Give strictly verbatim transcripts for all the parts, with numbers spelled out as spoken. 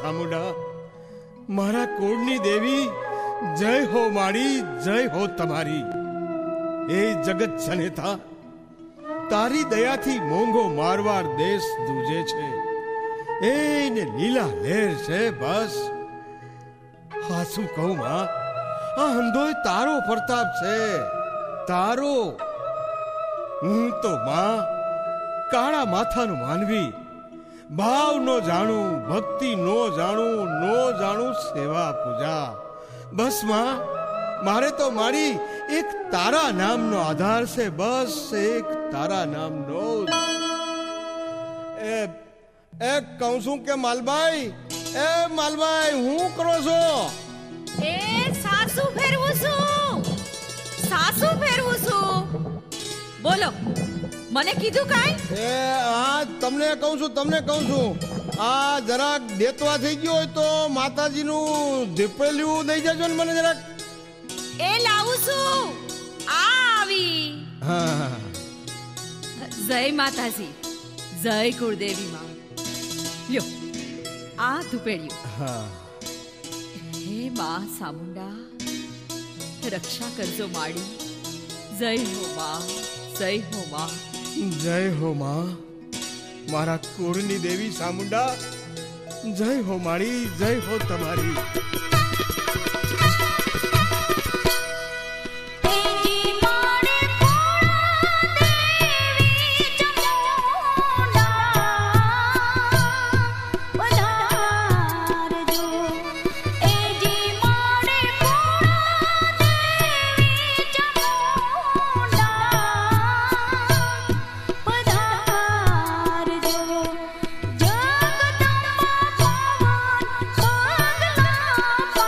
સામુંડા, મારા કુળની દેવી, જય હો મારી, જય હો તમારી. એ જગત જનેતા, તારી દયાથી મોંઘો મારવાર દેશ દૂજે છે. એને લીલા લહેર છે બસ. હા શું કહું માં, આ અંધોય તારો પ્રતાપ છે, તારો. હું તો માં કાળા માથાનું માનવી, ભાવ નો જાણું, ભક્તિ નો જાણું, નો જાણું સેવા પૂજા. બસ માં, મારે તો મારી એક તારા નામનો આધાર છે, બસ એક તારા નામનો. એ એ કહું છું કે માલભાઈ, એ માલભાઈ, હું કરો છો? એ સાસુ ફેરવું છું, સાસુ ફેરવું છું. બોલો, મને કીધું કાઈ? એ હા, તમને કહું છું, તમને કહું છું. આ જરાક દેતવા થઈ ગયો હોય તો માતાજીનું ધીપેલું દઈ જજો ને મને જરાક. એ લાવું છું. આ આવી. હા, જય માતાજી, જય કુળદેવી માં. લ્યો આ ધૂપેડ્યું. હા. હે માં સામુંડા, રક્ષા કરજો માડી. જય હો માં, જય હો માં. જય હો માં, મારા કુળની દેવી સામુંડા, જય હો મારી, જય હો તમારી. જગદંબા ભવન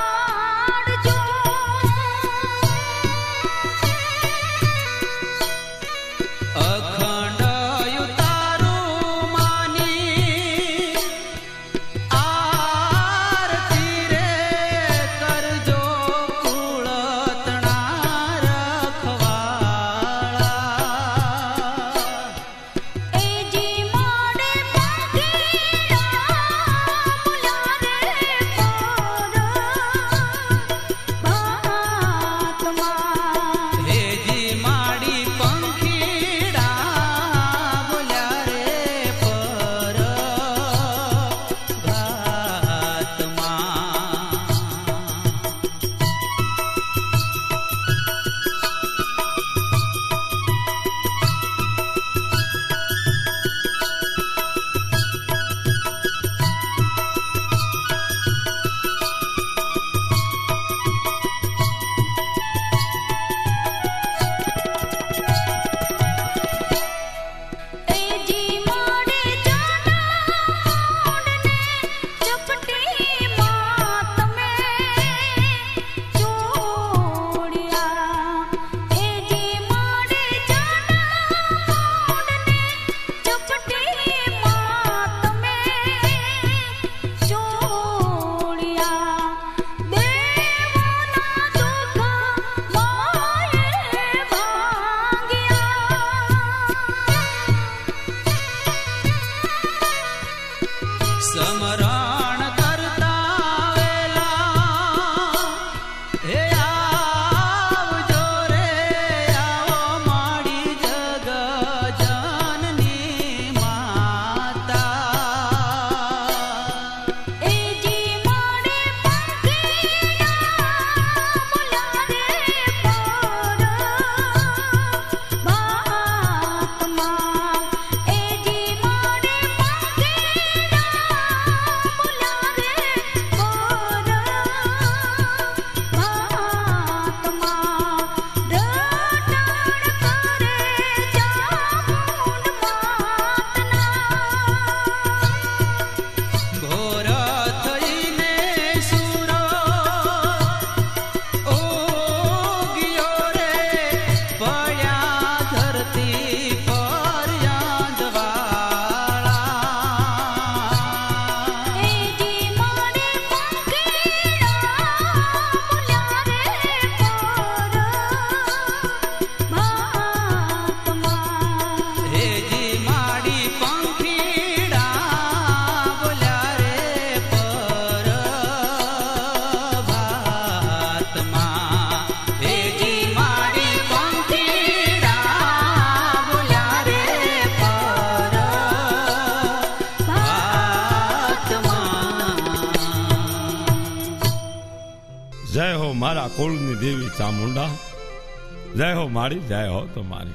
કુળની દેવી ચામુંડા, જય હો મારી, જય હો તમારી.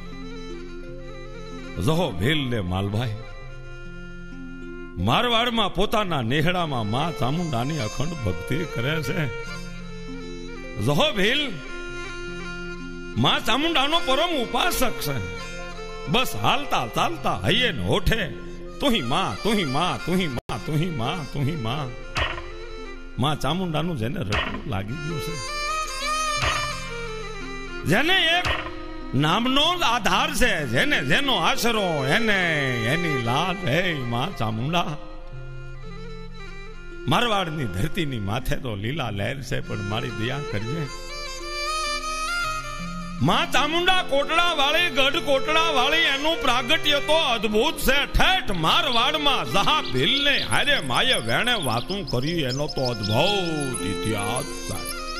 જહો ભીલ ને માલભાઈ, મારવાડમાં પોતાના નેહડામાં માં ચામુંડાની અખંડ ભક્તિ કરે છે. જહો ભીલ માં ચામુંડાનો પરમ ઉપાસક છે. બસ હાલતા ચાલતા હૈયે ને હોઠે તુહી માં, તુહી માં, તુહી માં, તુહી માં, તુહી માં. માં ચામુંડાનું જેને રટવું લાગી ગયું છે, જેને એક નામનો જ આધાર છે, જેને જેનો આશરો એને એની લાજ. હે માં ચામુંડા, મારવાડની ધરતીની માથે તો લીલા લહેર છે, પણ મારી દયા કરજે. માં ચામુંડા કોટડા વાળી, ગઢ કોટડા વાળી, એનું પ્રાગટ્ય તો અદ્ભુત છે. ઠેઠ મારવાડમાં જહા ભીલ ને હારે માયે વેણે વાતું કરી, એનો તો અદ્ભુત ઇતિહાસ છે.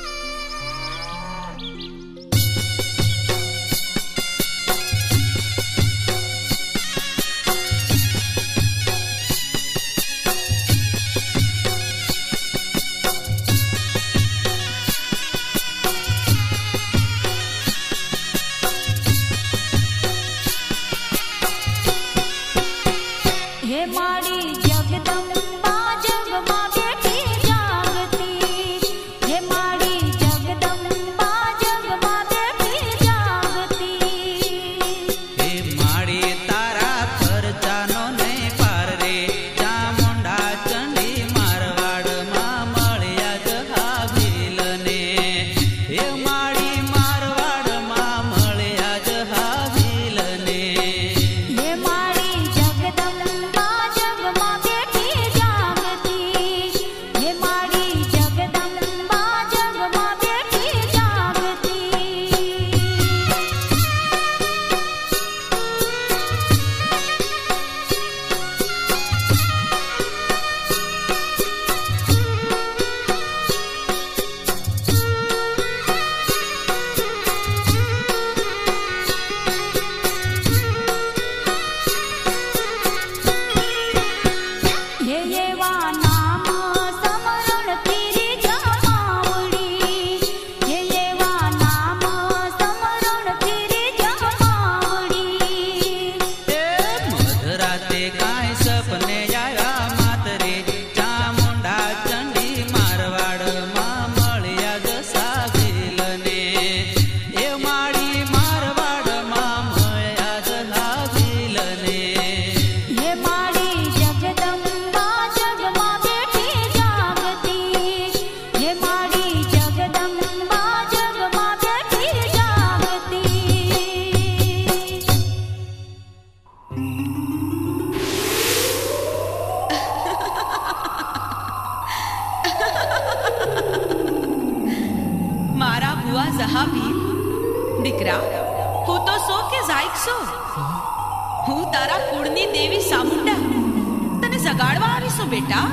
દીકરા, હું તો સો કે જાયક સો. હું તારા કુળની દેવી ચામુંડા તને જગાડવા આવી છું બેટા.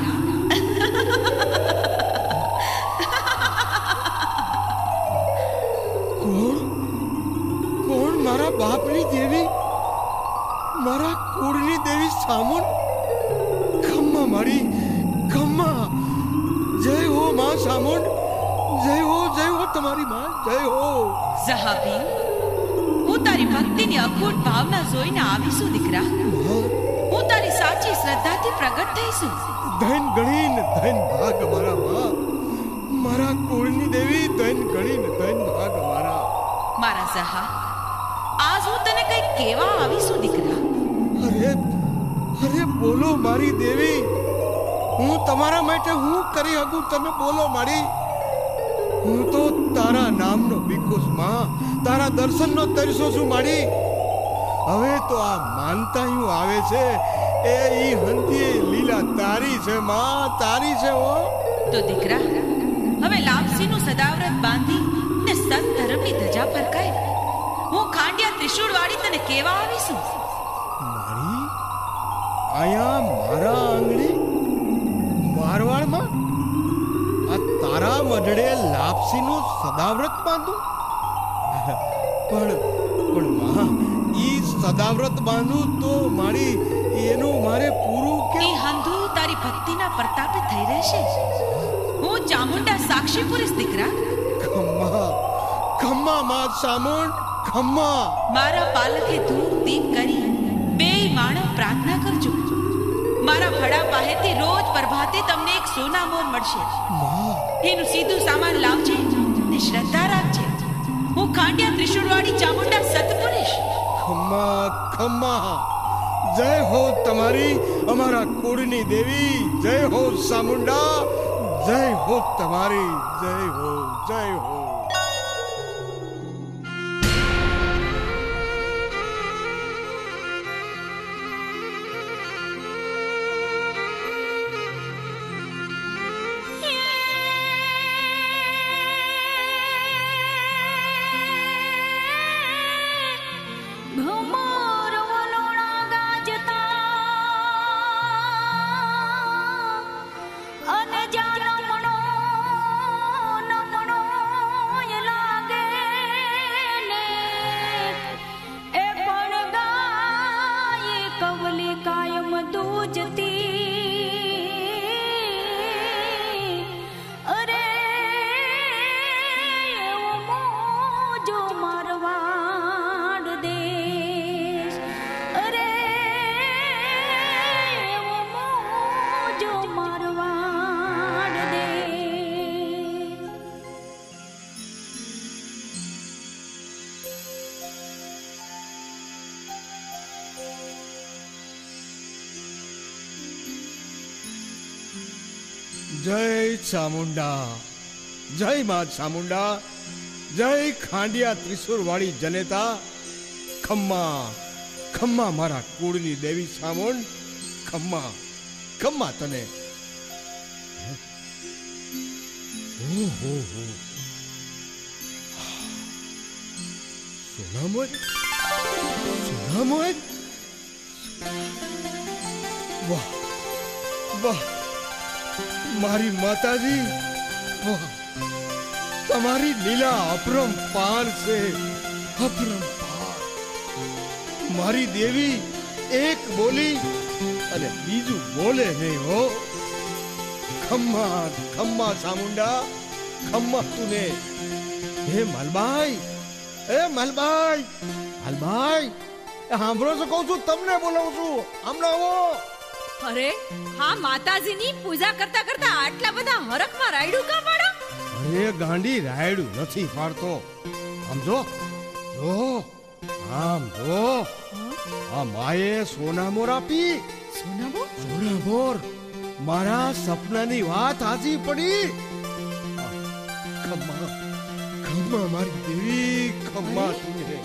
કોણ કોણ મારા બાપની દેવી, મારા કુળની દેવી ચામુંડ? ખમ્મા મારી ખમ્મા. જય હો માં ચામુંડ, જય હો, જય હો તમારી માં, જય હો. જહાબી, હું તારી ભક્તિની અખૂટ ભાવના જોઈને આવી છું દીકરા. હું તારી સાચી શ્રદ્ધાથી પ્રગટ થઈશું. ધન ગણીન ધન ભાગ મારા માં, મારા કુળની દેવી. ધન ગણીન ધન ભાગ મારા. મારા જહા, આજ હું તને કઈ કેવા આવી છું દીકરા. અરે અરે બોલો મારી દેવી, હું તમારા માટે હું કરી શકું, તમે બોલો મારી. હું તો તારા નામનો વિકુસ માં, તારા દર્શનનો તરસો છું મારી. હવે તો આ માનતા હું આવે છે એ ઈ હંતી લીલા તારી છે માં, તારી છે હો. તો દીકરા, હવે લાપસીનું સદાવ્રત બાંધી ને સત ધર્મની ધજા ફરકાય. હું ખાંડિયા ત્રિશૂળ વાળી તને કેવા આવીશું. મારી આયા મારા આંગળી મારવાડમાં આ તારા મઢડે લાપસીનું સદાવ્રત બાંધું? પણ પણ માં, ઈ સદાવ્રત બાંધું તો મારી એનું મારે પૂરું કે ઈ હંધુ તારી ભક્તિના પ્રતાપે થઈ રહેશે. હું ચામુંડા સાક્ષી પુરુષ દીકરા. ખમ્મા ખમ્મા માં ચામુંડ ખમ્મા. મારા પાલકે ધૂપ દીપ કરી બે માણસ પ્રાર્થના કરજો. મારા ફળા પાસેથી રોજ પ્રભાતે તમને એક સોના મોર મળશે. એનું સીધું સામાન લાવજે ને શ્રદ્ધા રાખજે. હું ખાંડિયા ત્રિશુળવાળી ચામુંડા સતપુરુષ. ખમ્મા ખમ્મા, જય હો તમારી અમારા કુળની દેવી. જય હો ચામુંડા, જય હો તમારી. જય હો, જય હો. જય ચામુંડા, જય માં ચામુંડા, જય ખાંડિયા ત્રિશુળવાળી જનેતા. ખમ્મા ખમ્મા મારા કુળની દેવી ચામુંડ. ખમ્મા ખમ્મા તને. સોનામોર, સોનામોર. વાહ વાહ મારી માતાજી, વાહ તમારી લીલા અપરંપાર છે, અપરંપાર. મારી દેવી એક બોલી અને બીજું બોલે નહીં હો. ખમ્મા ખમ્મા ચામુંડા, ખમ્મા તુને. હે મલબાઈ, હે મલબાઈ, મલબાઈ સાંભળો છો, કહું છું તમને બોલાવું છું. હમણાં આવો. અરે હા, માતાજીની પૂજા કરતા કરતા આટલા બધા હરખમાં રાયડું કા પાડો? અરે ગાંડી, રાયડું નથી પાડતો. આમ જો, જો આમ જો, આ માએ સોનામોર આપી. સોનામોર? સોનામોર મારા સપનાની વાત હાજી પડી. ખમ્મા ખમ્મા મારી દેવી, ખમ્મા તુને.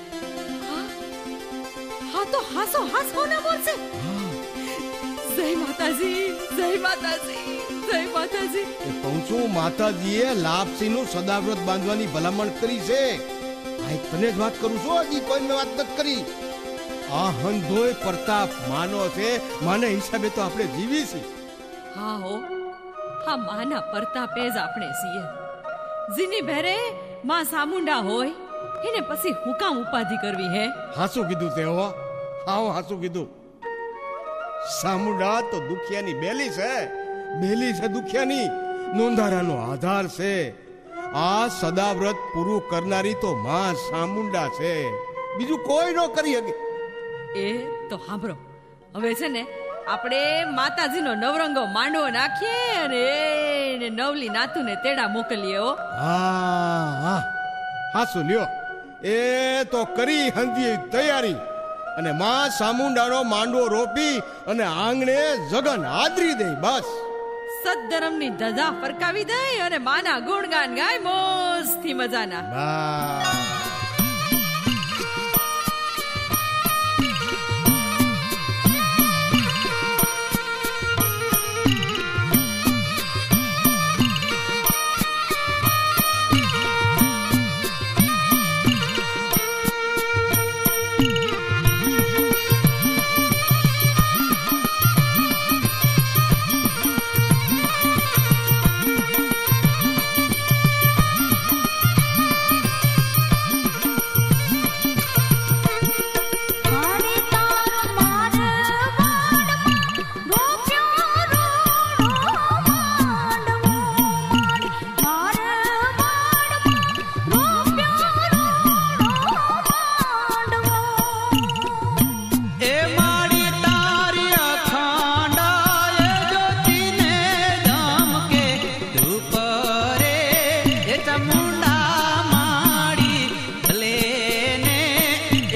હા તો હાસો હા સોનામોર છે. જય માતાજી, જય માતાજી, જય માતાજી. એ કહું છું, માતાજીએ લાપસીનું સદાવ્રત બાંધવાની ભલામણ કરી છે. આ એક તને જ વાત કરું છું, હજી કોઈ મેં વાત નથી કરી. આ હંધોય પ્રતાપ માનો છે, માને હિસાબે તો આપણે જીવી છીએ. હા હો, હા માના પ્રતાપે જ આપણે છીએ. જીની ભેરે માં ચામુંડા હોય એને પછી હું કામ ઉપાધિ કરવી હે? હાસું કીધું તે હો, હાવ હાસું કીધું. ચામુંડા તો દુખિયાની બેલી છે, બેલી છે દુખિયાની, નોંધારાનો આધાર છે. આ સદાવ્રત પૂરું કરનારી તો માં ચામુંડા છે, બીજું કોઈ ન કરી શકે. એ તો સાંભળો, હવે છે ને આપણે માતાજીનો નવરંગો માંડવો નાખીએ અને એને નવલી નાતુને તેડા મોકલીએ. હો હા હા હાસું લ્યો. એ તો કરી હંધી તૈયારી અને માં ચામુંડાનો માંડવો રોપી અને આંગણે જગન આદરી દે. બસ સદ્ધર્મની ધજા ફરકાવી દે અને માના ગુણગાન ગાય મોજથી મજાના. બસ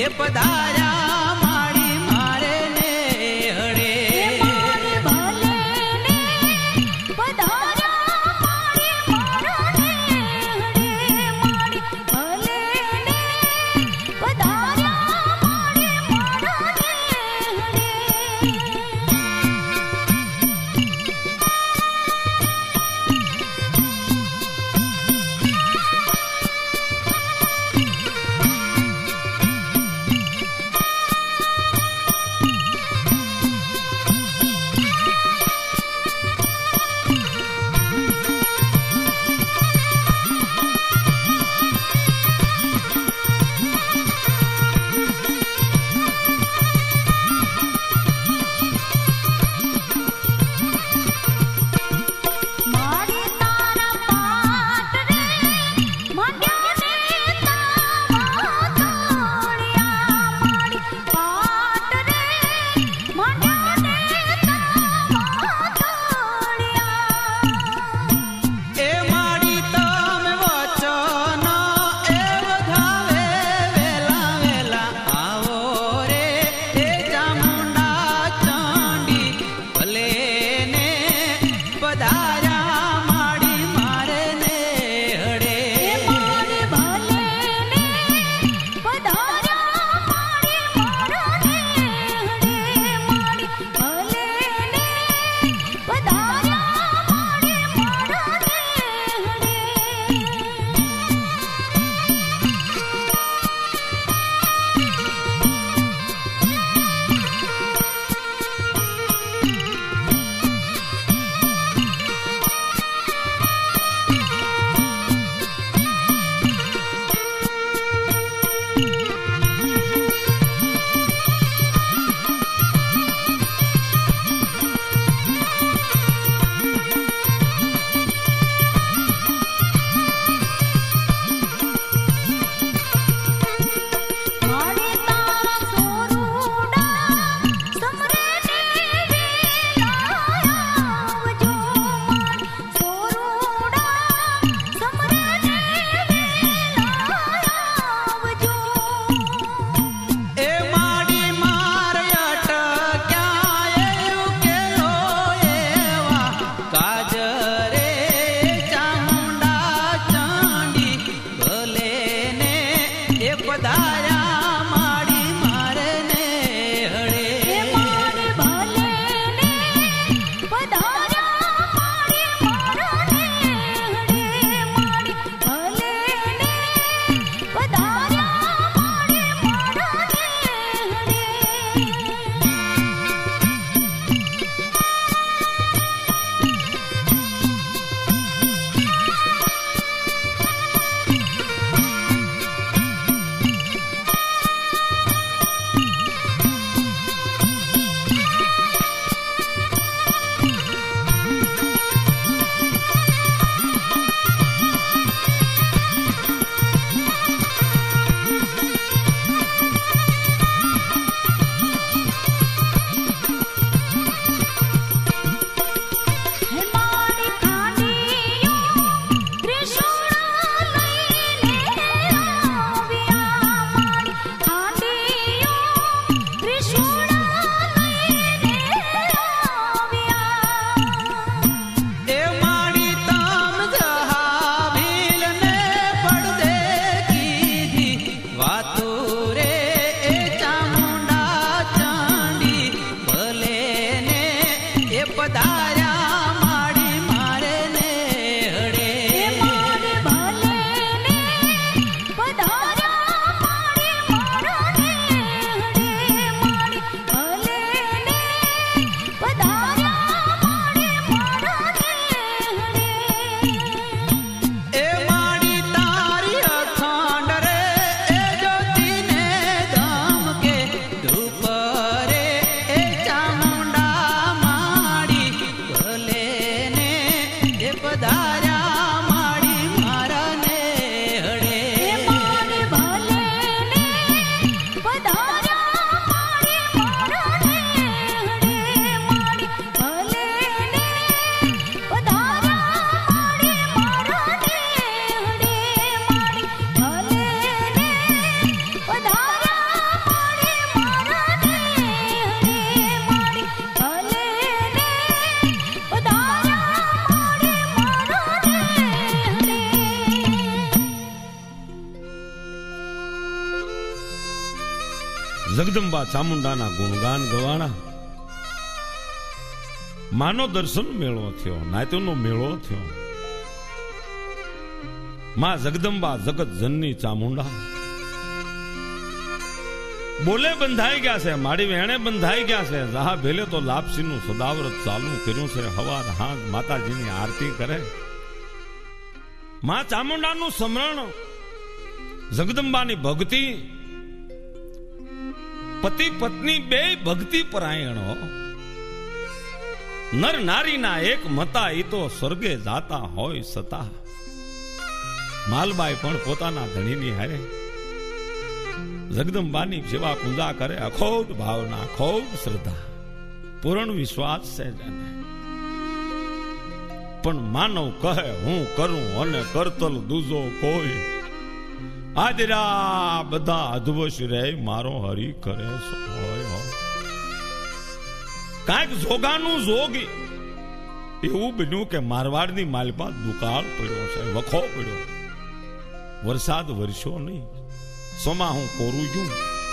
એ પધાર્યા માડી મારે ને હડે મારે ભલે ને પધાર્યા મારી મારા ને હડે મારી ભલે ને પધાર્યા મારી મારા ને હડે મારી તારા પાટ રે માંડ્યા ને તાવા તોડ્યા મારી પાટ રે માંડ્યા ને તાવા તોડ્યા એ માડી તમે વચનો એ વધાવે વેલા વેલા આવો રે એ ચામુંડા ચાંડી ભલે ને પધાર્યા માડી મારે ને હડે મારે ભલે ને પધાર્યા મારી મારા ને હડે મારી ભલે ને પધાર્યા મારી મારા ને હડે મારે તારા સોરુડા સમરે ને વેલા આવજો મારે સોરુડા સમરે ને વેલા આવજો એ માડી મારે અટક્યા એ ઉકેલો એવા કાજ રે ચામુંડા ચાંડી ભલે ને એ પધાર્યા માડી મારે ને હડે મારે ભલે ને પધાર્યા મારી મારા ને હડે મારી ભલે ને પધાર્યા મારી મારા ને હડે હે મારી ખાંડીઓ ત્રિશૂળ લઈને આવ્યા મારી ખાંડીઓ ત્રિશૂળ લઈને આવ્યા એ માડી તમ જહાવીલ ને પડદે કીધી વાતો રે એ ચામુંડા ચાંડી ભલે ને એ પધાર્યા માડી મારે ને હડે મારે ભલે ને પધાર્યા મારી મારા ને હડે મારી ભલે ને પધાર્યા મારી મારા ને હડે એ માડી તારી અખંડ રે એ જ્યોતિને ધમકે ધૂપ રે એ ચામુંડા માડી ભલે ને એ પધાર્યા માડી મારા ને હડે મારે ભલે ને પધાર્યા મારી મારા ને હડે મારી ભલે ને પધાર્યા મારી મારા ને હડે મારી ભલે ને પધાર્યા જગદંબા ચામુંડાના ગુણગાન ગવાણા. માનો દર્શન મેળો થયો, નાત્યોનો મેળો થયો. માં જગદંબા જગત જનની ચામુંડા બોલે બંધાઈ ગયા છે, મારી વેણે બંધાઈ ગયા છે. જહા ભેલે તો લાપસી નું સદાવ્રત ચાલુ કર્યું છે. હવાર હાંજ માતાજીની આરતી કરે. માં ચામુંડાનું સ્મરણ, જગદંબાની ભક્તિ, પતિ પત્ની બે ભક્તિ પરાયણો, નર નારીના એક મતા ઈ તો સ્વર્ગે જાતા હોય સતા. માલબાઈ પણ પોતાના ધણીની હારે જગદંબાની સેવા પૂજા કરે. અખોટ ભાવના, ખોટ શ્રદ્ધા, પૂર્ણ વિશ્વાસ છે જેને. પણ માનવ કહે હું કરું અને કરતલ દૂજો કોઈ. આજરા બધા અધવશ રે મારો હરી કરે હોય. કાંઈક જોગાનું જોગી એવું બન્યું કે મારવાડની માલપા દુકાળ પડ્યો છે, વખો પડ્યો. વરસાદ વરસ્યો નહીં. સોમાં હું કોરું ગયું.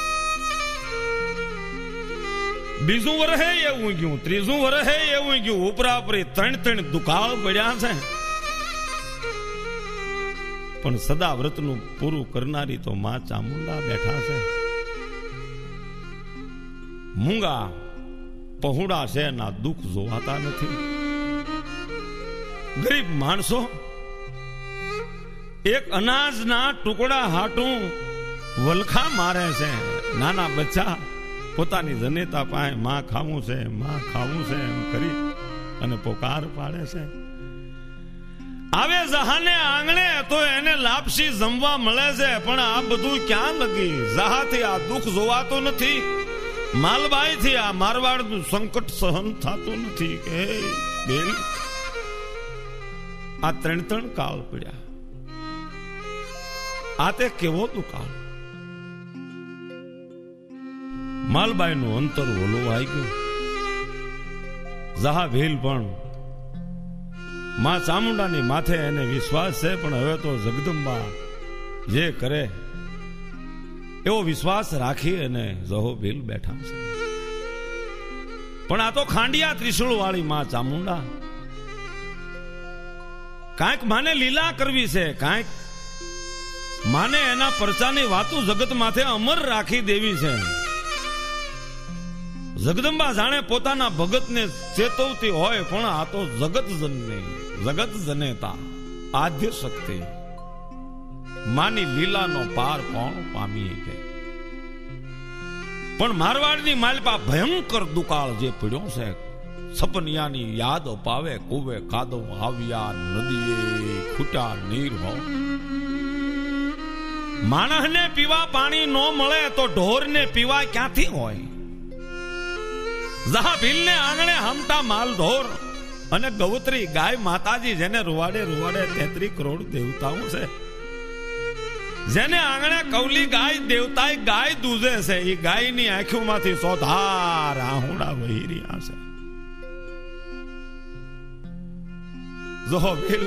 બીજું વરહે એવું ગયું, ત્રીજું વરહે એવું ગયું. ઉપરા ઉપરી ત્રણ ત્રણ દુકાળ પડ્યા છે. પણ સદા વ્રતનું પૂરું કરનારી તો માં ચામુંડા બેઠા છે. મૂંગા પહોળા છે ના દુઃખ જોવાતા નથી. ગરીબ માણસો એક અનાજના ટુકડા હાટું વલખા મારે છે. નાના બચ્ચા પોતાની જનેતા પાસે માં ખાવું છે, માં ખાવું છે એમ કરી અને પોકાર પાડે છે. આવે જહાને આંગણે તો એને લાપસી જમવા મળે છે. પણ આ બધું ક્યાં લગી? જહાથી આ દુઃખ જોવાતું નથી. માલબાઈ થી આ મારવાડ નું સંકટ સહન થતું નથી. કે બેલ આ ત્રણ ત્રણ કાળ પડ્યા. આ તે કેવો દુકાળ. માલબાઈ નું અંતર ઓલું આવી ગયું. જહા ભીલ પણ માં ચામુંડાની માથે એને વિશ્વાસ છે. પણ હવે તો જગદંબા જે કરે એવો વિશ્વાસ રાખી અને જહો ભીલ બેઠા છે. પણ આ તો ખાંડિયા ત્રિશુળ વાળી માં ચામુંડા. કાંઈક માને લીલા કરવી છે, કાંઈક માને એના પરચાની વાતો જગત માથે અમર રાખી દેવી છે. જગદંબા જાણે પોતાના ભગતને ચેતવતી હોય. પણ આ તો જગત જનની, જગત જનેતા, આદ્ય શક્તિ માની લીલાનો પાર કોણ પામી કે. પણ મારવાડની માલપા ભયંકર દુકાળ જે પડ્યો છે. સપનિયાની યાદ અપાવે. કુવે કાદવ આવ્યા, નદીએ ખૂટ્યા નીર હો. માણસને પીવા પાણી ન મળે તો ઢોરને પીવા ક્યાંથી હોય? જહા ભીલને આંગણે હમતા માલ ઢોર અને ગૌત્રી ગાય માતાજી, જેને રૂવાડે રૂવાડે તેત્રી કરોડ દેવતાઓ છે. જેને આંગણે કૌલી ગાય દેવતાએ ગાય દૂધે છે. એ ગાયની આંખોમાંથી સોધાર આહુડા વહી રહ્યા છે. જહો ભીલ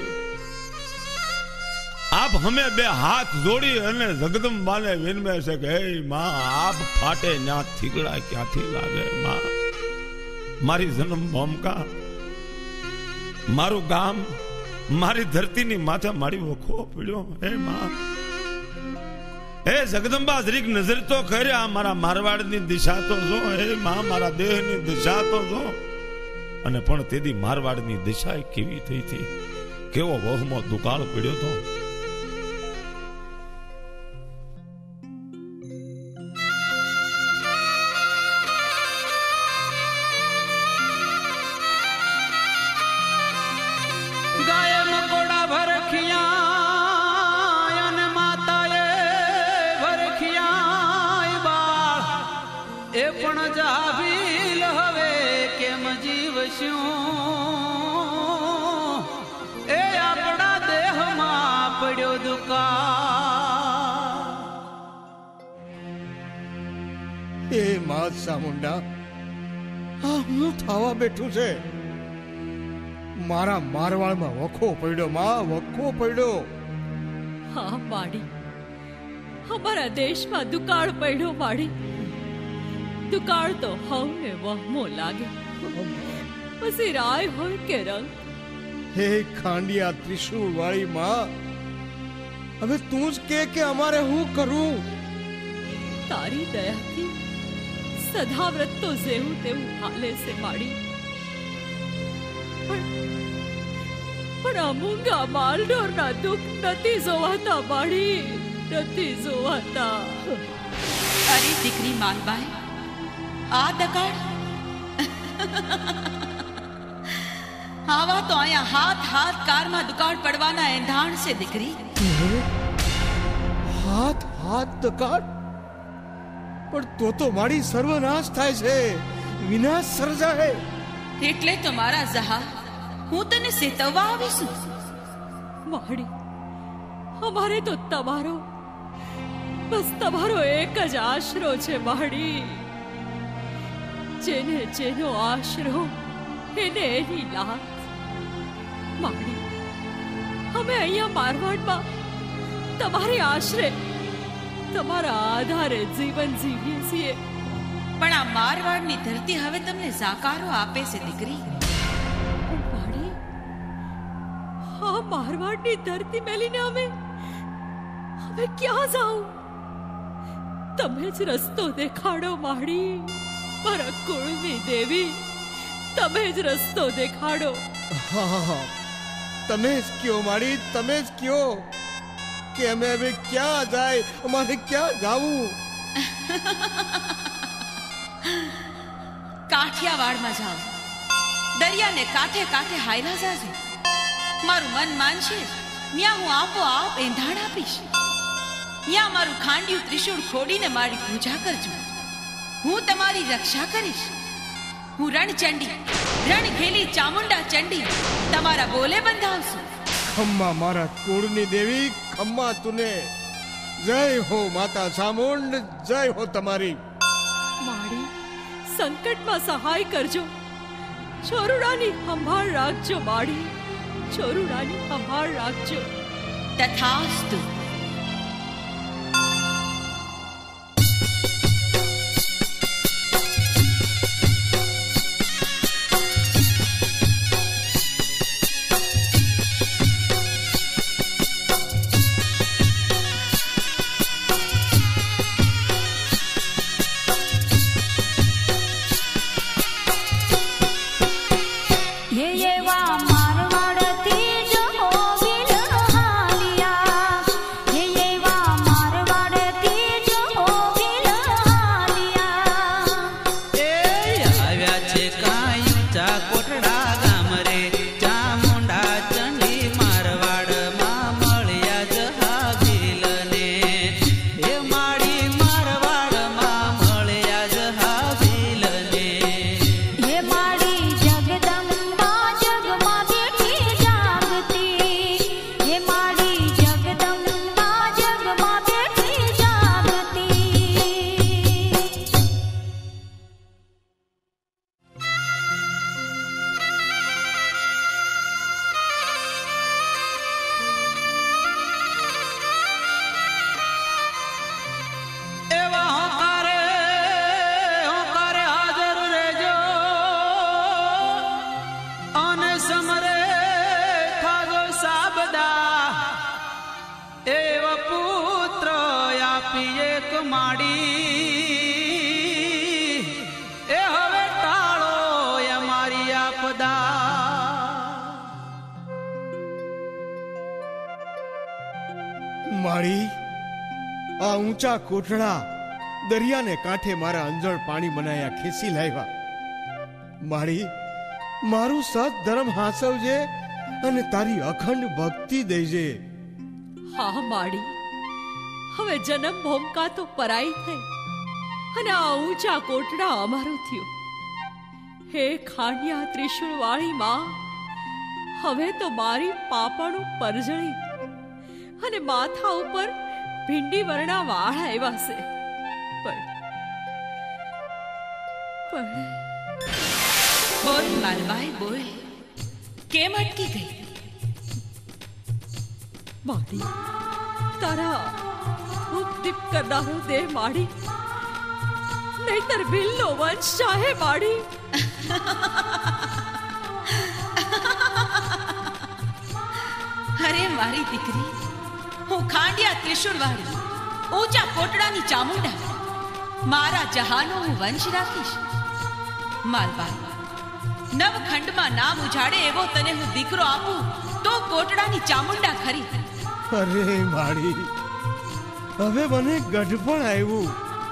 આપ હમે બે હાથ જોડી અને જગદંબાને વિનમે છે કે હે માં, આપ ફાટે ન્યા થીગડા ક્યાંથી લાગે? માં મારી જન્મ ભૂમિકા, મારું ગામ, મારી ધરતીની માથે મારી વખો પડ્યો. હે માં, હે જગદંબા જરીક નજર તો કર્યા. મારા મારવાડની દિશા તો જો. હે માં, મારા દેહની દિશા તો જો. અને પણ તેદી મારવાડની દિશા કેવી થઈ હતી, કેવો વહમો દુકાળ પડ્યો હતો. એ પણ જાવીલ હવે કેમ જીવશું? એ આપણા દેહમાં પડ્યો દુકાળ. એ માં ચામુંડા, આ હું થવા બેઠું છે? મારા મારવાડમાં વખો પડ્યો. માં, વખો પડ્યો. હા માડી, અમારા દેશમાં દુકાળ પડ્યો માડી. દુકાળ તો હવને વહમો લાગે, પછી રાય હોય કે રંગ. હે ખાંડિયા ત્રિશુળ વાળી માં, હવે તું જ કે કે અમારે હું કરું? તારી દયાથી સદાવ્રત તો જેવું તેવું હાલે છે માડી, પણ પણ અમુંગા માલઢોરના દુઃખ નથી જોવાતા માડી, નથી જોવાતા. અરે દીકરી માલબાઈ, આ દકાળ આવા તો અહીંયા હાથ હાથ કારમાં દુકાળ પડવાના એંધાણ છે દીકરી. હાથ હાથ દકાળ? પણ તો તો મારી સર્વનાશ થાય છે, વિનાશ સર્જાય. એટલે તો મારા જહા હું તને ચેતવવા આવીશું. માડી, અમારે તો તમારો, બસ તમારો એક જ આશરો છે માડી. જેને જેનો આશરો એને એની લાત. માડી, અમે અહીંયા મારવાડમાં તમારી આશરે, તમારા આધારે જીવન જીવીએ છીએ. પણ આ મારવાડની ધરતી હવે તમને જાકારો આપે છે દીકરી. પણ માડી, આ મારવાડની ધરતી મેલીને અમે અમે ક્યાં જાઉં? તમે જ રસ્તો દેખાડો માડી, મારા કુળની દેવી, તમે જ રસ્તો દેખાડો. હા હા હા, તમે જ કયો માડી, તમે જ કયો કે અમે હવે ક્યાં જાય, અમારે ક્યાં જાવું? કાઠિયાવાડમાં જાઓ, દરિયાને કાંઠે કાંઠે હાયલા જાજો. મારું મન માનશે ત્યાં હું આપોઆપ એંધાણ આપીશ. ત્યાં મારું ખાંડિયું ત્રિશૂળ ખોડીને મારી પૂજા કરજો. હું તમારી રક્ષા કરીશ. હું રણચંડી, રણઘેલી ચામુંડા ચંડી તમારા બોલે બંધાવશું. ખમ્મા મારા કુળની દેવી, ખમ્મા તુને. જય હો માતા ચામુંડ, જય હો તમારી. માડી, સંકટમાં સહાય કરજો. ચોરુડાની સંભાળ રાખજો માડી, ચોરુડાની સંભાળ રાખજો. તથાસ્તુ. ये ये वा मारवाड़ती जो होविल हालिया, ये ये वा मारवाड़ती जो होविल हालिया. એ આવ્યા છે કાંઈ ઊંચા કોટડા ગામ રે, ચામુંડા ચંડી મારવાડમાં મળ્યા જહાવીલને. એ માડી મારવાડમાં મળ્યા જહાવીલને. ये माड़ी जगदम्बा जगमा बैठी जागती, ये माड़ी जगदम्बा जगमा बैठी जागती. એવા હોંકારે હોંકારે હાજર રહેજો, અને સમરે થાજો સાબદા. એવા પુત્ર આપી એક માડી, એ હવે ટાળો અમારી આપદા. માળી, આ ઊંચા કોટડા દરિયાને કાંઠે મારા અંજળ પાણી બનાયા ખેંચી લાવ્યા. માળી, મારું સત ધર્મ હાસવજે અને તારી અખંડ ભક્તિ દેજે. હા માડી, હવે જન્મ ભોમકા તો પરાઈ થઈ અને આ ઊંચા કોટડા અમારું થયું. હે ખાંડિયા ત્રિશુળ વાળી માં, હવે તો મારી પાપણું પરજળી અને માથા ઉપર ભીંડી વર્ણા વાળ આવ્યા છે. પણ પણ બોલ માલબાઈ, બોલ. કેમ અટકી ગઈ? માડી, તારા ધૂપ દીપ કરનારો દેહ માડી, નહીતર ભીલનો વંશ ચાહે માડી. અરે મારી દીકરી, હું ખાંડિયા ત્રિશુળવાળી ઊંચા કોટડાની ચામુંડા, મારા જહાનો હું વંશ રાખીશ. માલબાઈ, નવખંડમાં નામ ઉજાડે એવો તને હું દીકરો આપું તો કોટડાની ચામુંડા ખરી. અરે માડી, હવે મને ગઢપણ આવ્યું.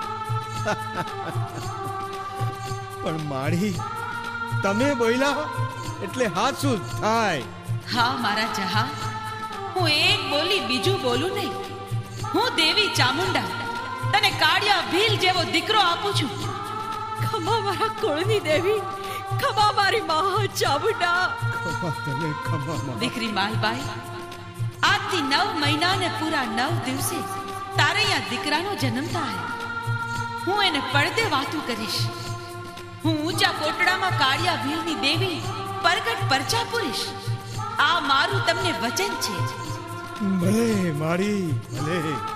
પણ માડી, તમે બોલ્યા એટલે હાચું જ થાય. હા મારા જહા, હું એક બોલી બીજું બોલું નહીં. હું દેવી ચામુંડા તને કાળિયા ભીલ જેવો દીકરો આપું છું. ખમા મારા કુળની દેવી, ખમા મારી મહા ચામુંડા. ખમા તને, ખમા માં. દીકરી માલબાઈ, આજથી નવ મહિના ને પૂરા નવ દિવસે તારે અહીંયા દીકરાનો જન્મ થાય. હું એને પડદે વાતું કરીશ. હું ઊંચા કોટડામાં કાળિયા ભીલની દેવી પરગટ પરચા પૂરીશ. આ મારું તમને વચન છે. ભલે માડી, ભલે.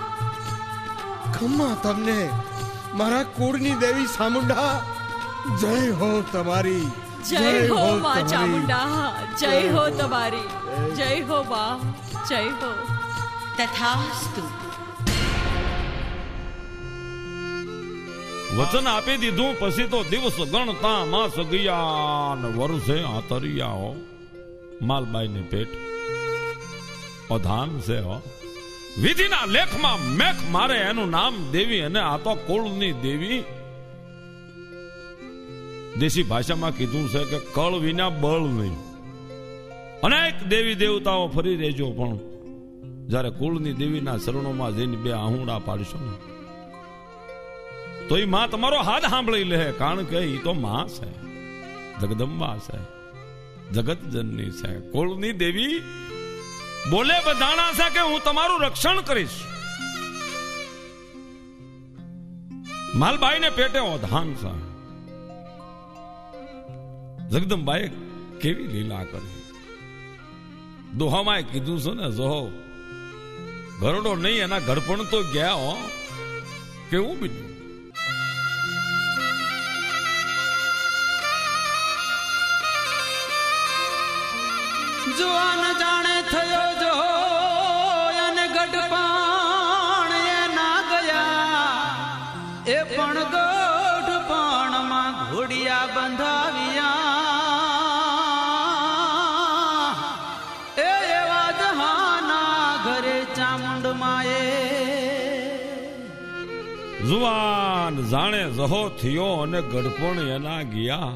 ખમા તમને, મારા કુળની દેવી ચામુંડા. જય હો તમારી, જય હો માં ચામુંડા, જય હો તમારી, જય હો માં, જય હો. તથાસ્તુ. વચન આપી દીધું પછી તો દિવસ ગણતા માસ ગયા ને વર્ષે આતરિયા હો. માલબાઈ ને પેટ અધાન છે હો. વિધિના લેખમાં મેખ મારે એનું નામ દેવી, અને આ તો કુળની દેવી. દેશી ભાષામાં કીધું છે કે કળ વિના બળ નહીં. અનેક દેવી દેવતાઓ ફરી રહેજો, પણ જ્યારે કુળની દેવીના શરણોમાં જઈને બે આહુડા પાડશો ને તો એ માં તમારો હાથ સાંભળી લે. કારણ કે એ તો માં છે, જગદંબા છે, જગત જનની છે, કુળની દેવી. બોલે બધાણા છે કે હું તમારું રક્ષણ કરીશ. માલબાઈ ને પેટે ઓધાન છે. જગદંબાએ કેવી લીલા કરી. દોહામાં કીધું છે ને, જોહો ગરડો નહીં એના ઘડપણ તો ગયા હો. કેવું બીજું જુવાન જાણે થયો જો અને ગઢપણ એ ના ગયા. એ પણ ગઢપણમાં ઘોડિયા બંધાવ્યા. એ એવા જહાના ઘરે ચામુંડમાએ. જુવાન જાણે જહો થયો અને ગડપણ એના ગયા.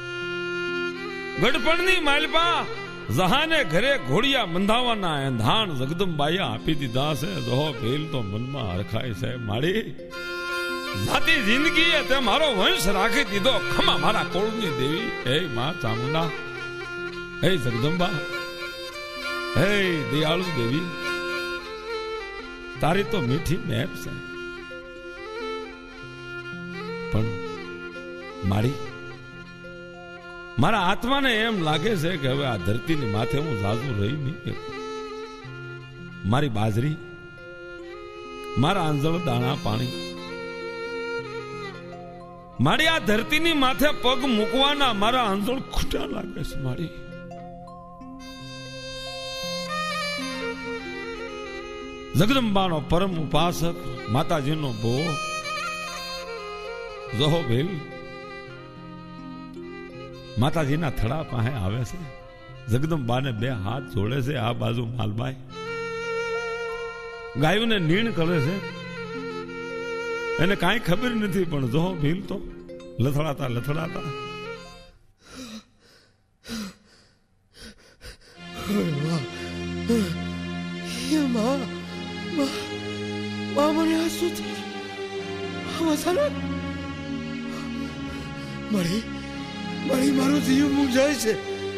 ગડપણની માલપા જહાને ઘરે ઘોડિયા બંધાવાના એંધાણ જગદંબાઈએ આપી દીધા છે. જહો ભીલ તો મનમાં હરખાય છે. મારી જાતી જિંદગીએ તે મારો વંશ રાખી દીધો. ખમા મારા કુળની દેવી. હે માં ચામુંડા, હે જગદંબા, હે દયાળુ દેવી, તારી તો મીઠી મહેર છે. પણ મારી મારા આત્માને એમ લાગે છે કે હવે આ ધરતીની માથે હું જાજુ રહી નહીં. મારી બાજરી, મારા આંજળ દાણા પાણી, મારી આ ધરતીની માથે પગ મૂકવાના મારા આંજળ ખૂટા લાગે છે. મારી જગદંબાનો પરમ ઉપાસક માતાજીનો ભો જહો ભીલ માતાજીના થડા પાસે આવે છે. જગદંબાને બે હાથ જોડે છે. આ બાજુ માલબાઈ ગાયોને નીણ કરે છે. એને કાંઈ ખબર નથી, પણ જો ભીલ તો લથડાતા લથડાતા મને આ શું થયું? મળી મળી મારો જીવ મૂંઝાય છે.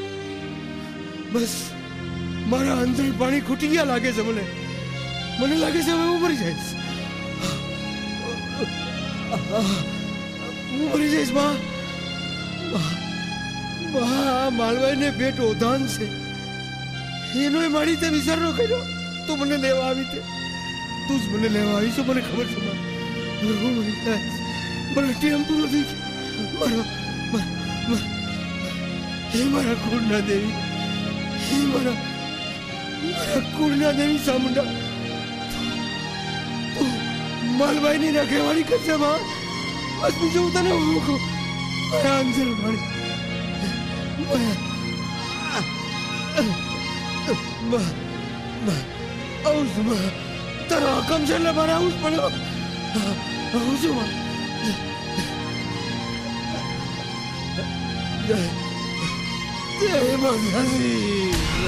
બસ મારા અંદર પાણી ખૂટી ગયા લાગે છે. મને મને લાગે છે હવે હું મરી જઈશ. હું મરી જઈશ. માં માલવાઈ ને પેટ ઓધાન છે. એનો મારી તે વિચાર નો કર્યો તો મને લેવા આવી તે. તું જ મને લેવા આવી છો, મને ખબર છે. હું મરી જઈશ. મારા ટેમ પૂરો થઈ ગયો. મારો મારા હે મારા કુળના દેવી, હે મારા મારા કુળના દેવી ચામુંડા, માલબાઈની રખેવાળી કરશે માં. બસ બીજું હું તને મૂકું મારા અંજલ મારી આવું છું માં. તારો હકમ છે એટલે મારે આવું જ પડે. આવું છું માં. જય જય માતાજી.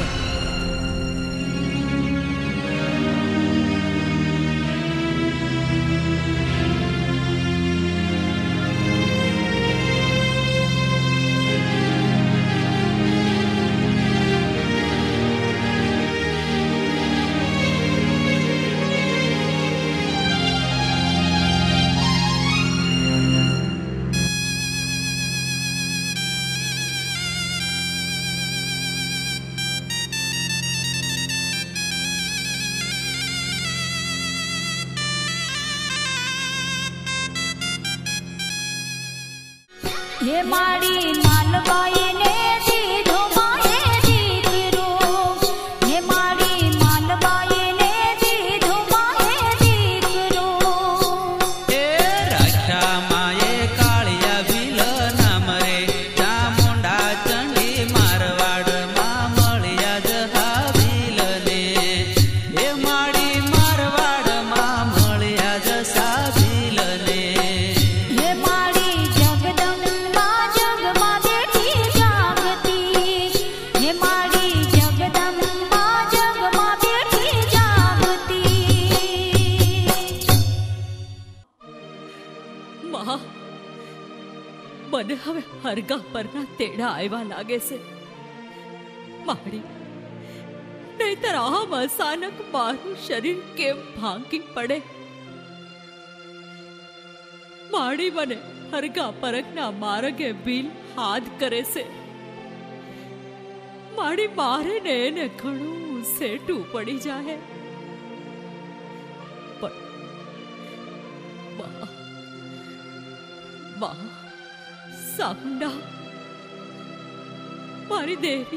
ये माड़ी मालबाई ने दीधो माए दीकरो, ये माड़ी मालबाई ने दीधो माए दीकरो. ए रक्षा माए कालिया भील नाम रे, चामुंडा चंडी मारवाड़ मां मळिया जहा भील ने. ए माड़ी मारवाड़ मां मळिया जसा भील ने. ये माड़ी जगदम्बा जगमा बेठी जागती, ये माड़ी जगदम्बा जगमा बेठी जागती. માં, મને હવે હરગા પરના તેડા આવ્યા લાગે છે. માડી, નહીતર આમ અચાનક મારું શરીર કેમ ભાંગી પડે. માડી મને હરગા પરગના માર્ગે ભીલ હાથ કરે છે. માડી મારે ને એને ઘણું સેટું પડી જાય. પણ બા બા સામુંડા, મારી દેવી,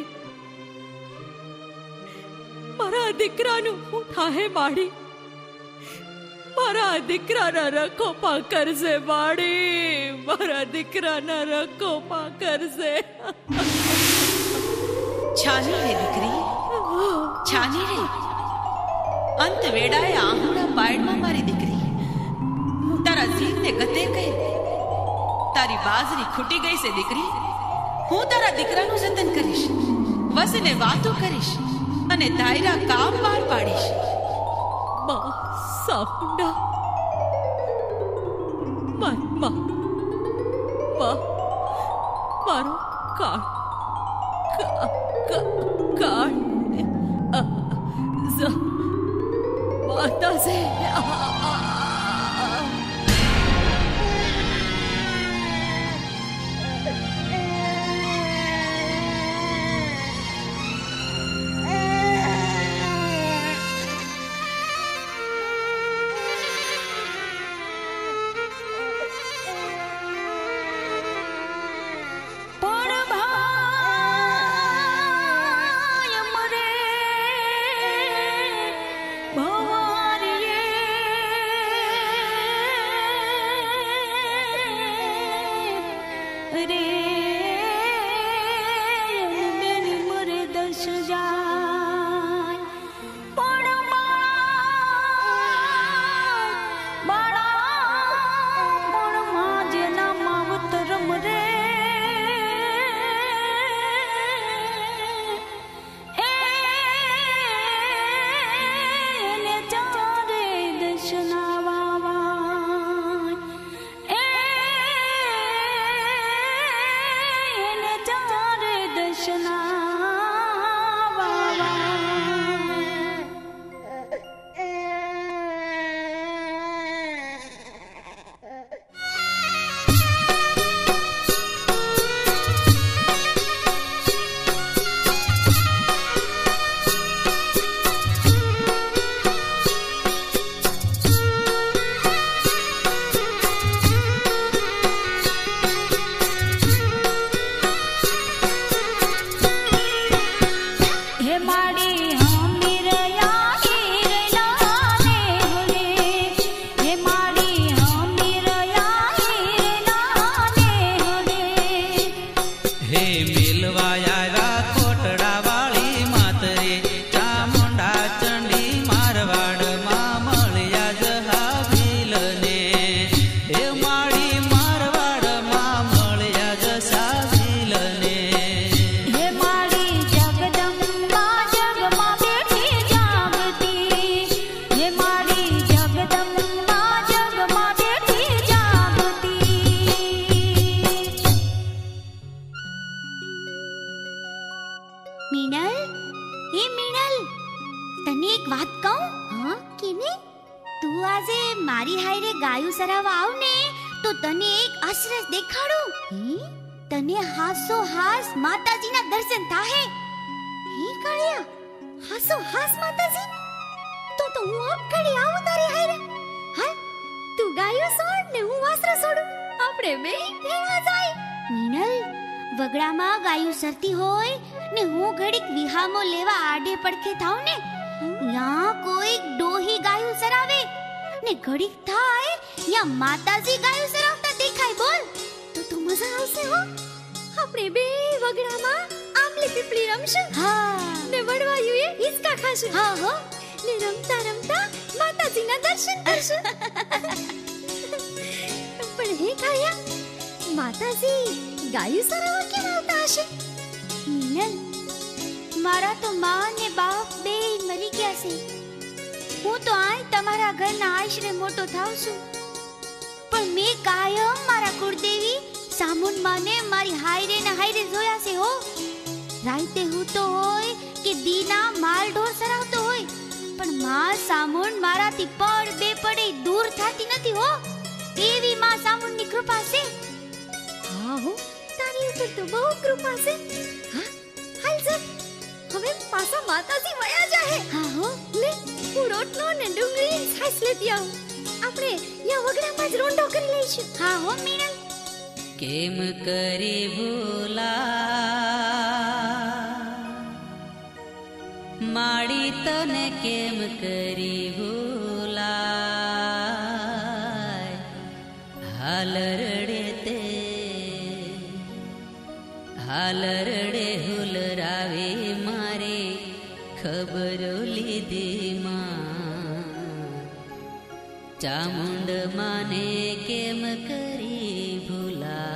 મારા દીકરાનું શું થાહે માડી? મારા દીકરાના રખોપા કરશે માડી, મારા દીકરાના રખોપા કરશે. છાની રે દીકરી, છાની રે. અંત વેડાએ આહુડા પાયડમાં મારી દીકરી, તારા જીવને ગતે કહે. તારી બાજરી ખૂટી ગઈ છે દીકરી. હું તારા દીકરાનું જતન કરીશ, વસને વાતો કરીશ અને તાયરા કામ પાર પાડીશ. બા સામુંડા, મારી માં, બા મારો કાળ કા- કા- કાળ અ, ઝ- માતાજી, આ, આ, આ. પણ ભાઈ મરે ભવારીએ રે બેની મરે દસ જાય. પણ બાળા પણ માં જેના માવતર મરે એને ચારે દશના વાવાય. એ તને એક આશ્રય દેખાડું. તને હાસો હાસ માતાજીના દર્શન થાહે. હે કાળિયા, હાસો હાસ માતાજી? તો તો હું આપ ઘડી આવું તારી હારે. હાલ તું ગાયો છોડ ને હું વાસરો છોડું, આપણે બે ભેળા જાય. મિનલ, વગડામાં ગાયું સરતી હોય ને હું ઘડીક વિહામો લેવા આડે પડખે થાવ ને, યા કોઈ ડોહી ગાયું સરાવે ને ઘડીક થાય યા માતાજી ગાયું સરાવતા દેખાય. બોલ તો તો મજા આવશે હો. આપણે બે વગડામાં આમલી પીપળી રમશું. હા, ને વડવાયુએ હિસકા ખાશું. હા હો, ને રમતા રમતા માતાજીના દર્શન કરશું. પણ હે કાયા, માતાજી ગાયું સરાવવા કેમ આવતા હશે? મિનલ, મારા તો માં ને બાપ બે મરી ગયા છે. હું તો આય તમારા ઘરના આશરે મોટો થાવ છું, પણ મેં કાયમ મારા કુળદેવી સામુન માને મારી હાયરે ને હાયરે જોયા છે હો. રાતે હું તો હોય કે દીના માલ ઢોર સરાવતો હોય, પણ માં સામુન મારાથી પડ બે પડે દૂર થાતી નથી હો. એવી માં સામુનની કૃપા છે. હા હો, તારી ઉપર તો બહુ કૃપા છે. હા, હાલ જર હવે પાછા માતાજી વયા જાહે. હા હો, લે હું રોટલો ને ડુંગળી છાશ લેતી આવું. આપણે યા વગડામાં જ રોંઢો કરી લઈશું. હા હો મીનલ. કેમ કરી ભૂલા માડી તને કેમ કરી ભૂલાય, હાલ રડે તે હાલ રડે હુલરાવે મારે ખબરો લીધી માં, ચામુંડ માને કેમ કરી ભૂલા.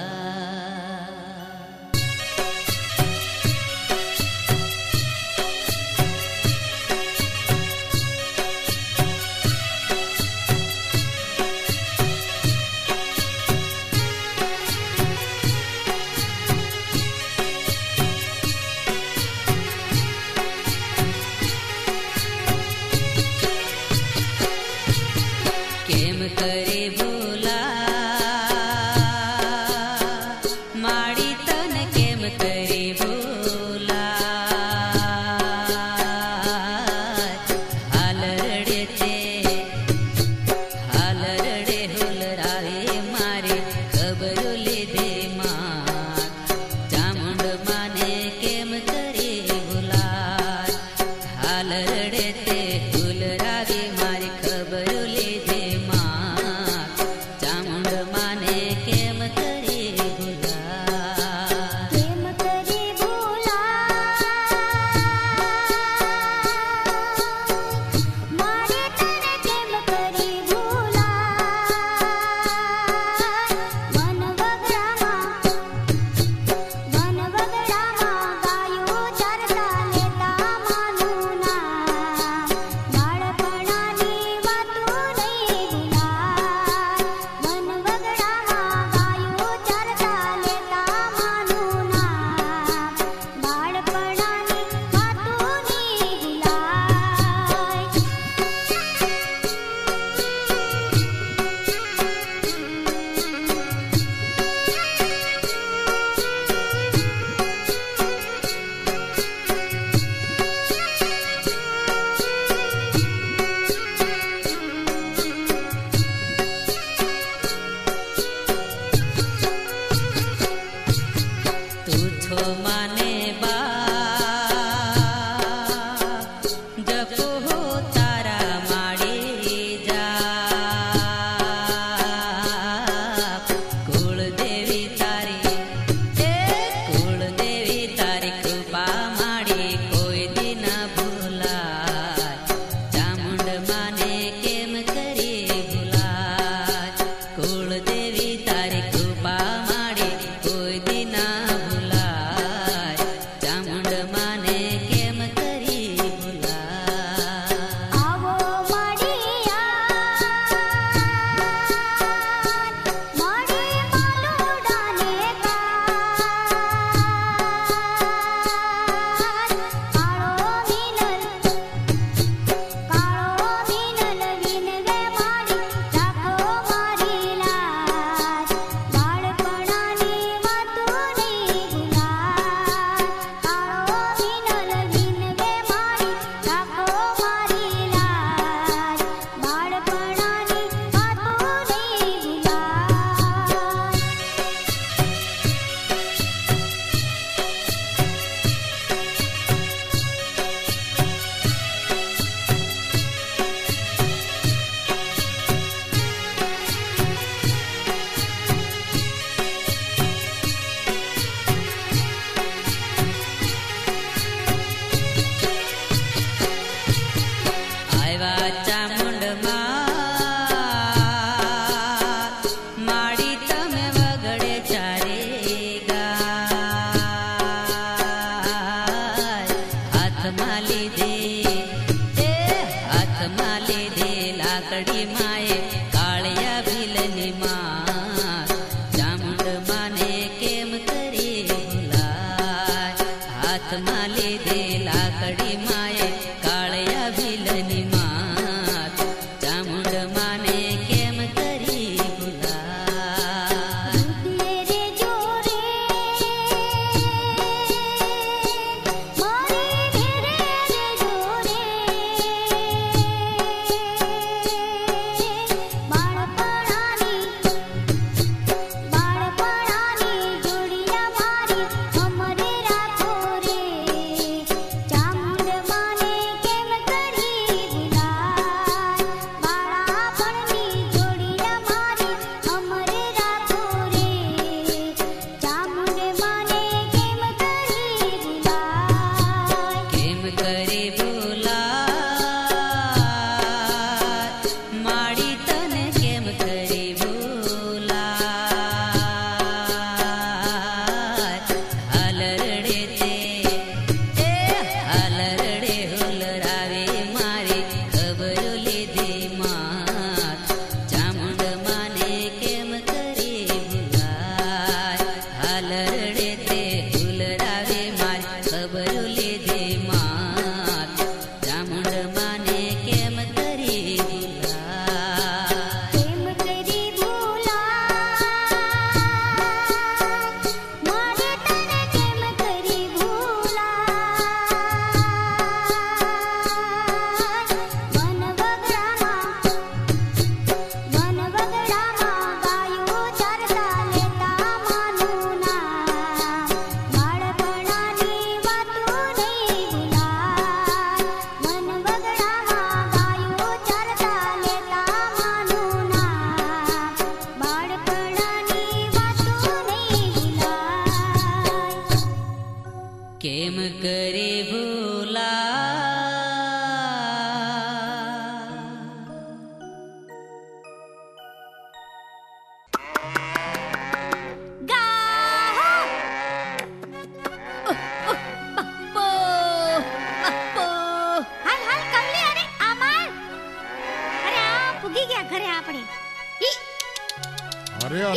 કેમ કરે ભૂલા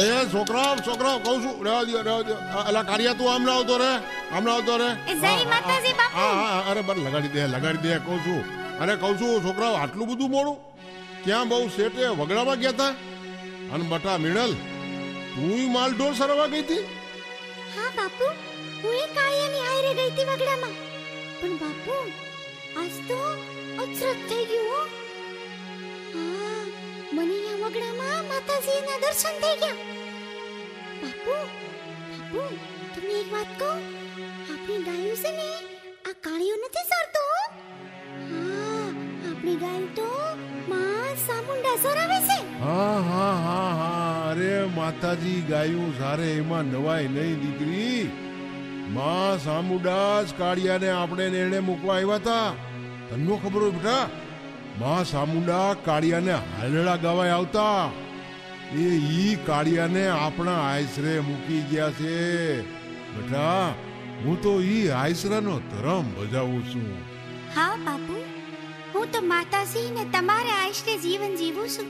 એ છોકરા છોકરા કહું છું રહેવા દો રહેવા દો અલા કારિયા તું આમ ના આવતો રે આમ ના આવતો રે જય માતાજી બાપુ. હા હા અરે બસ લગાડી દે લગાડી દે કહું છું અરે કહું છું છોકરાઓ આટલું બધું મોડું ક્યાં બહુ શેઠે વગડામાં ગયા હતા અને બટા મીણલ તું માલ ઢોર સરવા ગઈ હતી હા બાપુ, હું એ કાળિયાની હારે ગઈ હતી વગડામાં. પણ બાપુ આજ તો અચરજ થઈ ગયું હો. હા, મને આ વગડામાં માતાજીના દર્શન થઈ ગયા. બાપુ બાપુ તમને એક વાત કહું, આપણી ગાયું છે ને આ કાળિયો નથી સરતો. હા, આપણી ગાયું તો માં સામુંડા સરાવે છે. હા હા હા હા અરે માતાજી ગાયું સારે એમાં નવાય નહીં દીકરી. માં સામુડાસ કાળિયાને આપણે નેણે મૂકવા આવ્યા હતા. તને ખબર હોય બેટા, માં સામુંડા કાળિયાને હાલડા ગવાય આવતા એ ઈ કાળિયાને આપણા આયસરે મૂકી ગયા છે. બેટા હું તો ઈ આયસરાનો ધર્મ બજાવું છું. હા બાપુ, હું તો માતાજી ને તમારા આશ્રય જીવન જીવું છું.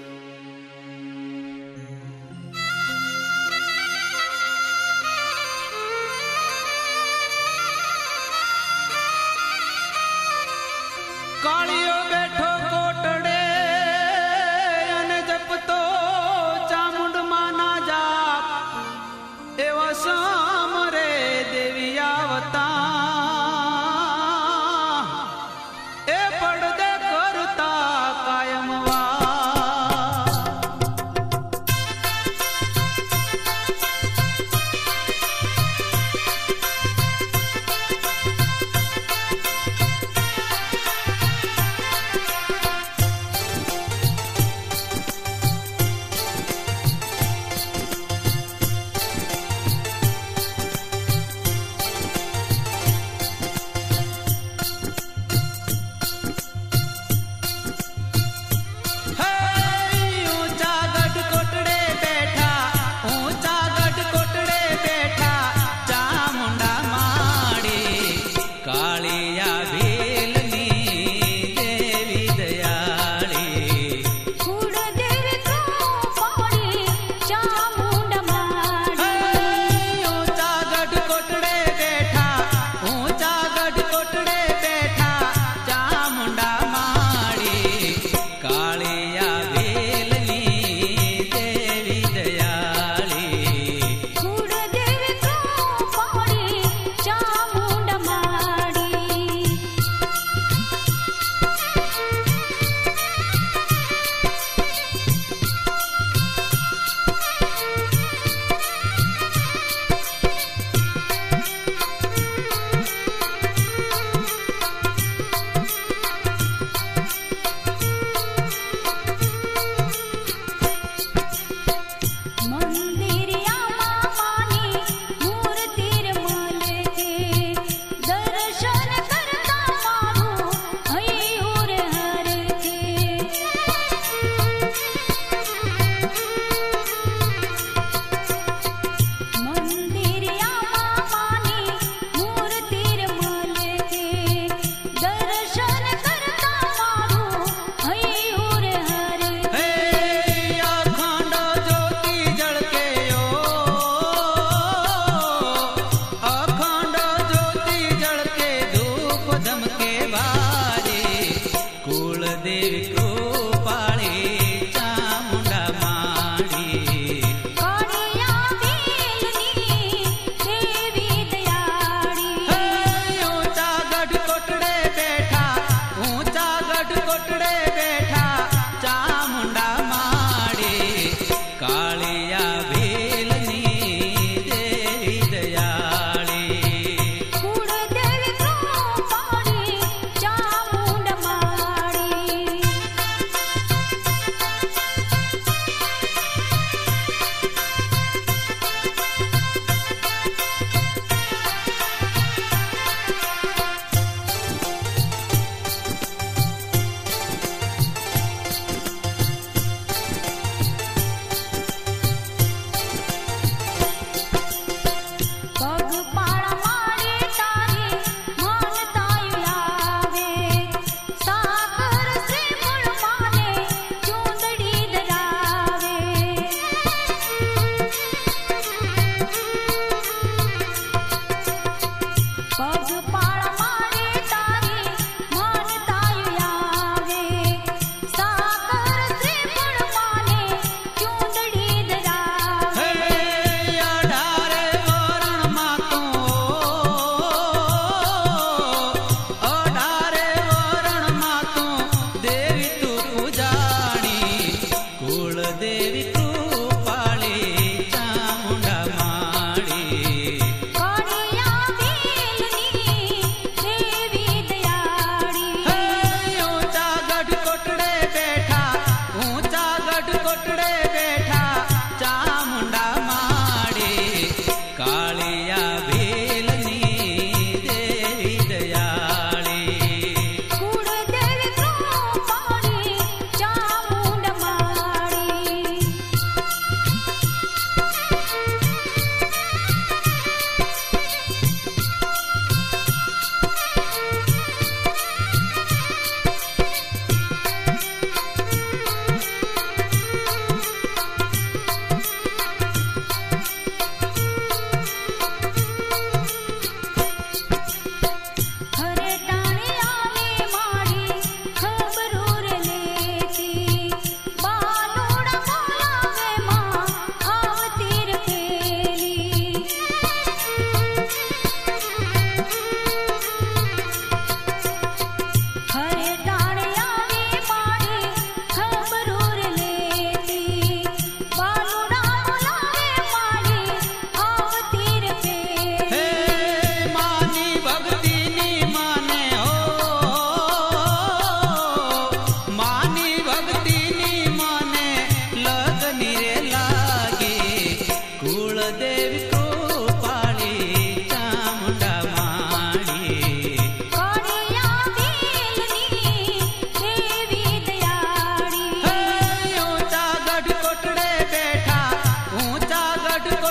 કાળિયો બેઠો કોટડે અને જપતો ચામુંડ માના જાપ એવા સામરે દેવી આવતા એ પડદે કરતા કાયમ વા.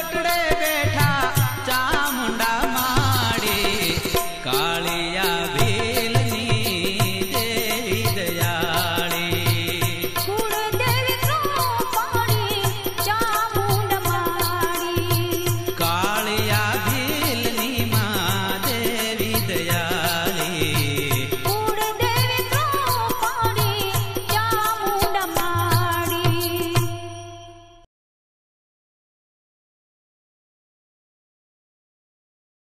કોટડે